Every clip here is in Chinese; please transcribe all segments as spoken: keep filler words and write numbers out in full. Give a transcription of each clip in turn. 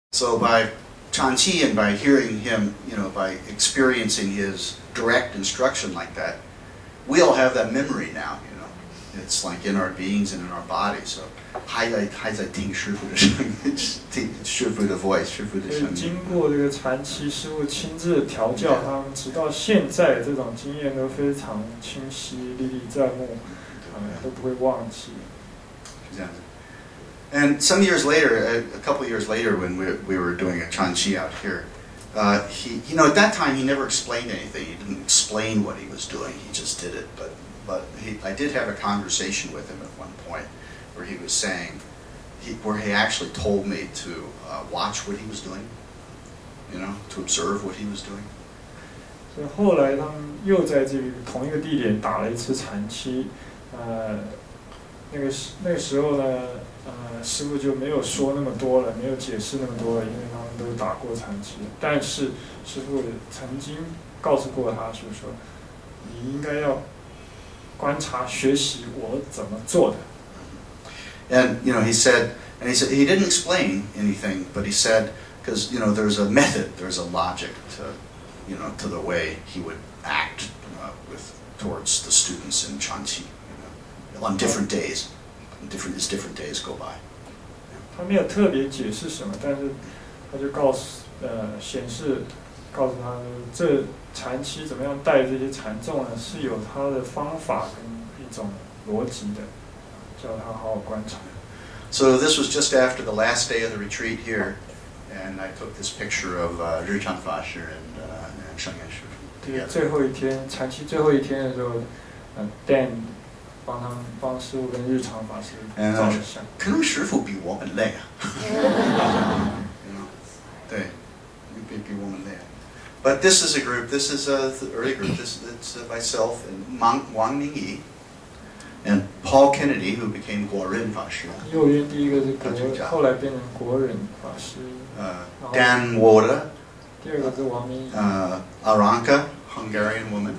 So by Chanqi and by hearing him, you know, by experiencing his direct instruction like that, we all have that memory now, you know. It's like in our beings and in our bodies. So 还在还在听师父的声音，听师父的 voice， 师父的声音。 经过这个传奇师父亲自调教他们，直到现在，这种经验都非常清晰、历历在目，呃，都不会忘记。 是这样子。And some years later, a, a couple of years later, when we, we were doing a Chanqi out here, uh, he, you know, at that time he never explained anything. He didn't explain what he was doing. He just did it. But, but he, I did have a conversation with him at one point where he was saying, he, where he actually told me to uh, watch what he was doing, you know, to observe what he was doing. 所以后来他们又在这个同一个地点打了一次禅期，呃，那个时那个时候呢。呃，师父就没有说那么多了，没有解释那么多了，因为他们都打过禅期。但是师父曾经告诉过他，就是说，你应该要观察、学习我怎么做的。 And you know, he said, and he said he didn't explain anything, but he said, because you know, there's a method, there's a logic to, you know, to the way he would act uh, with towards the students in Chanqi, you know, on different days. Different as different days go by. 他没有特别解释什么，但是他就告诉呃显示告诉他这禅期怎么样带这些禅众呢，是有他的方法跟一种逻辑的，叫他好好观察。 So this was just after the last day of the retreat here, and I took this picture of uh, Ri Chang Fa Shi and uh, and Sheng Yan Shi. 对，最后一天禅期最后一天的时候，呃 ，Dan 帮他们帮师父跟日常法师照了相。 可能师父比我们累啊。对，比比我们累。But this is a group. This is a the early group. This it's uh, myself and Wang Mingyi and Paul Kennedy, who became 国人法师。 右边第一个是国，后来变成国人法师。 呃 Dan Woda。 第二个是王明。 呃 Aranka, Hungarian woman.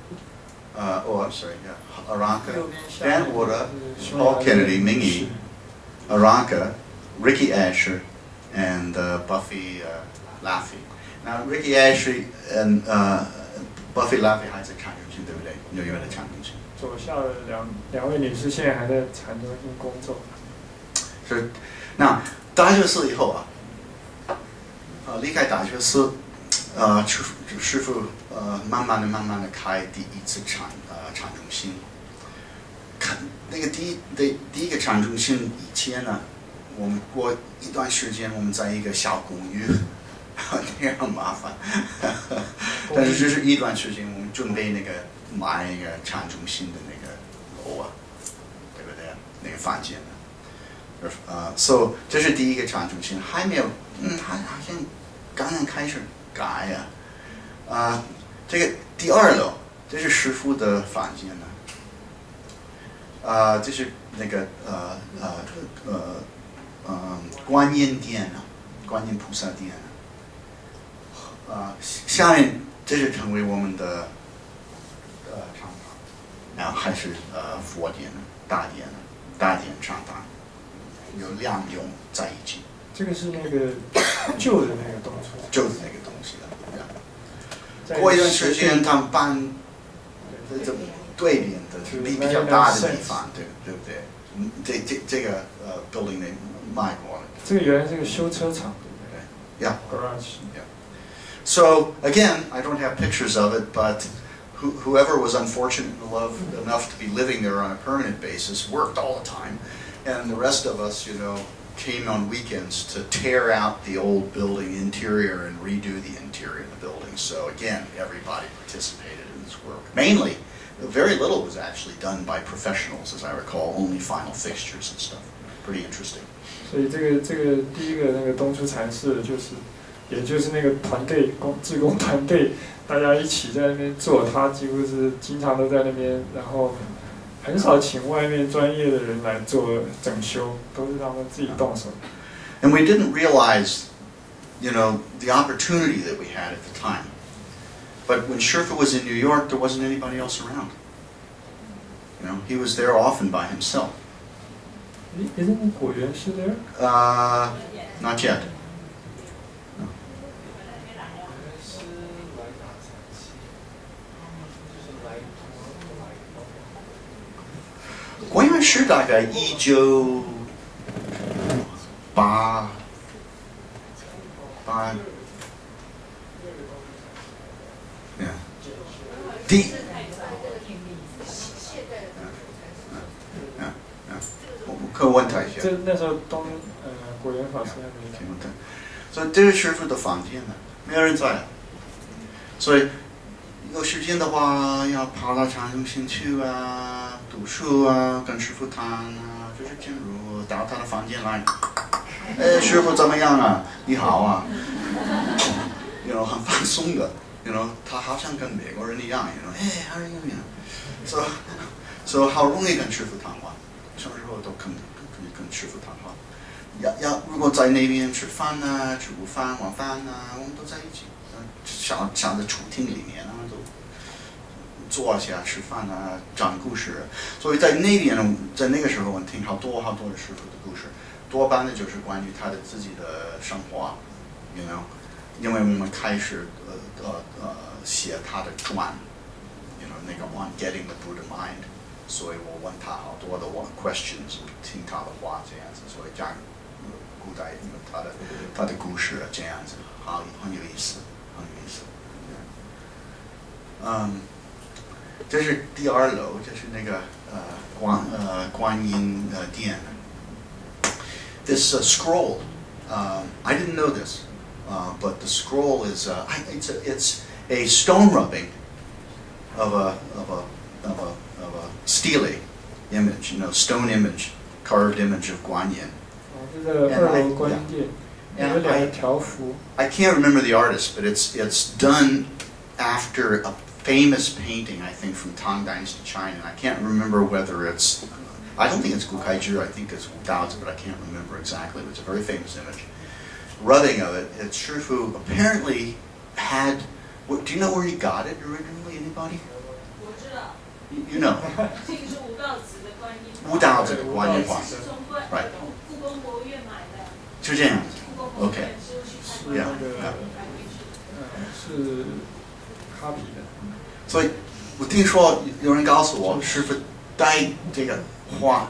Uh, oh, I'm sorry. Yeah. Aranka, Dan Woda, Paul Kennedy, Mingyi, Aranka, Ricky Asher, and uh, Buffy uh, Laffey. Now, Ricky Asher and uh, Buffy Laffey 还在禅中心，对不对？纽约的禅中心。 左下的两两位女士现在还在禅中心工作。 是，那大学士以后啊，呃，离开大学士，呃，师师傅呃，慢慢的、慢慢的开第一次禅呃禅中心。看那个第一第第一个禅中心以前呢，我们过一段时间我们在一个小公寓，那样麻烦。但是这是一段时间，我们准备那个买那个禅中心的那个楼啊，对不对？那个房间呢？呃 ，so 这是第一个禅中心，还没有，嗯，还好像刚刚开始改呀、啊。啊、呃，这个第二楼，这是师父的房间呢。啊、呃，这是那个呃呃呃呃观音殿啊，观音菩萨殿啊。啊、呃，下面这是成为我们的呃禅堂，然后还是呃佛殿呢，大殿呢，大殿禅堂，有两用在一起。 这个是那个旧的那个东西。 旧的那个东西了。过一段时间，他们搬这这对面的比比较大的地方，对对不对？嗯，这这这个呃 building 那卖过了。 这个原来是个修车厂， 对不对 ？Yeah. Garage. Yeah. So again, I don't have pictures of it, but who, whoever was unfortunate enough to be living there on a permanent basis worked all the time, and the rest of us, you know, came on weekends to tear out the old building interior and redo the interior of the building. So again, everybody participated in this work. Mainly, very little was actually done by professionals, as I recall, only final fixtures and stuff. Pretty interesting. 所以这个这个第一个那个东出禅寺，就是，也就是那个团队工志工团队，大家一起在那边做，他几乎是经常都在那边，然后。很少请外面专业的人来做整修，都是他们自己动手。 And we didn't realize, you know, the opportunity that we had at the time. But when Sherpa was in New York, there wasn't anybody else around. You know, he was there often by himself. Isn't Guo Yuan there? Uh, not yet. 是大概一九八八，嗯，第，嗯嗯嗯嗯，我可问他一下。 这那时候东呃果园法师还没来。 听不懂，所以这个师傅的房间呢，没有人在，所以有时间的话要跑到长中心去啊，读书啊，跟师傅谈啊，就是进入到他的房间来。哎，师傅怎么样啊？你好啊，you know 很放松的 ，you know 他好像跟美国人一样 ，you know 哎，how are you？so so 好容易跟师傅谈话，什么时候都可以跟跟师傅谈话。要要如果在那边吃饭呐、啊，吃午饭、晚饭呐、啊，我们都在一起，小小的厨厅里面啊，都坐下吃饭啊，讲故事。所以在那边，在那个时候，我听好多好多的师傅的故事，多半的就是关于他的自己的生活 ，you know， 因为我们开始呃呃呃写他的传 ，you know 那个 On Getting the Buddha Mind， 所以我问他好多的 questions， 听他的话这样子，所以讲。古代他的他的故事这样子，好很有意思，很有意思。嗯，这是第二楼，这是那个呃观呃观音呃殿。This uh, scroll, um, I didn't know this, uh, but the scroll is uh, it's a, it's a stone rubbing of a of a of a of a stele image, you know, stone image, carved image of Guanyin. 这个二楼观音殿有两个条幅。 I can't remember the artist, but it's it's done after a famous painting, I think, from Tang Dynasty China. I can't remember whether it's, I don't think it's Gu Kaizhi, I think it's Wu Daozi, but I can't remember exactly. It's a very famous image. Rubbing of it, it's Shifu apparently had, what, do you know where he got it originally? Anybody? You, you know. Wu Daozi 的观音画 Right. 就这样子 ，OK， 是那个，呃，是哈比的。 所以，我听说有人告诉我，师傅带这个画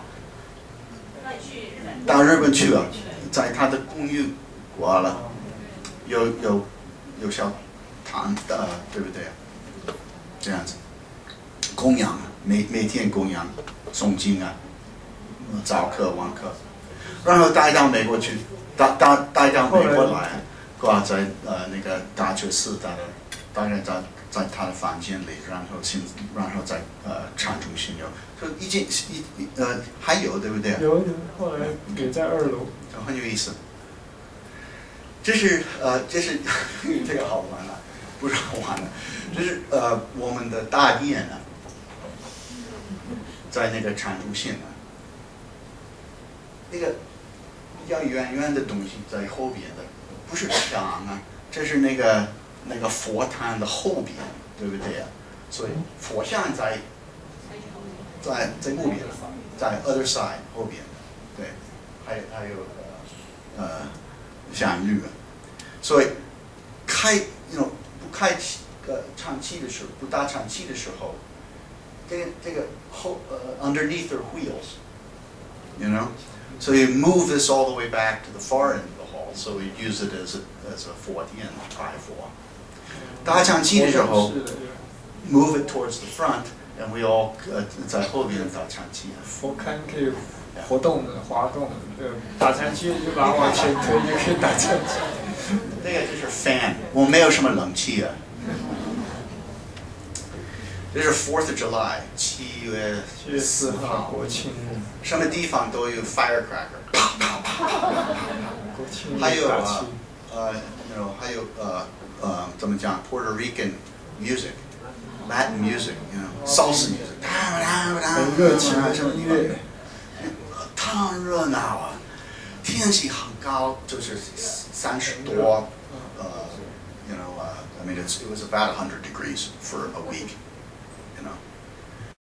到日本去了，在他的公寓挂了，有有有小堂的，对不对？这样子，供养啊，每每天供养诵经啊，早课晚课，然后带到美国去。带带带到美国来，挂在呃那个大觉寺的，大概在在他的房间里，然后现然后在呃禅中心有，就已经一呃还有对不对？ 有有，后来也在二楼， 很有意思。这是呃这是这个好玩了，不是好玩的，这是呃我们的大殿啊，在那个禅中心啊，那个。比较圆圆的东西在后边的，不是墙啊，这是那个那个佛坛的后边，对不对呀？所以佛像在在在后边，在 other side 后边，对，还还有呃像绿，所以开那种不开气呃唱气的时候，不打唱气的时候，这个这个后呃 underneath their wheels，you know。So you move this all the way back to the far end of the hall, so we use it as a as a 佛殿拜佛。打唱气的时候 ，move it towards the front, and we all 呃在后边打唱气。 佛龛可以活动的、滑动的，对，打禅气就把它往前推，就可以打禅气。 那个就是 fan， 我没有什么冷气啊。这是 Fourth of July， 七月七月四号国庆日， 什么地方都有 firecracker， 啪啪啪。 国庆日还有啊，呃，那种还有呃呃怎么讲 Puerto Rican music，Latin music，you know，salsa music， 很热情的什么音乐， 太热闹了。天气很高，就是三十多，呃，you know，uh, I mean it's it was about a hundred degrees for a week.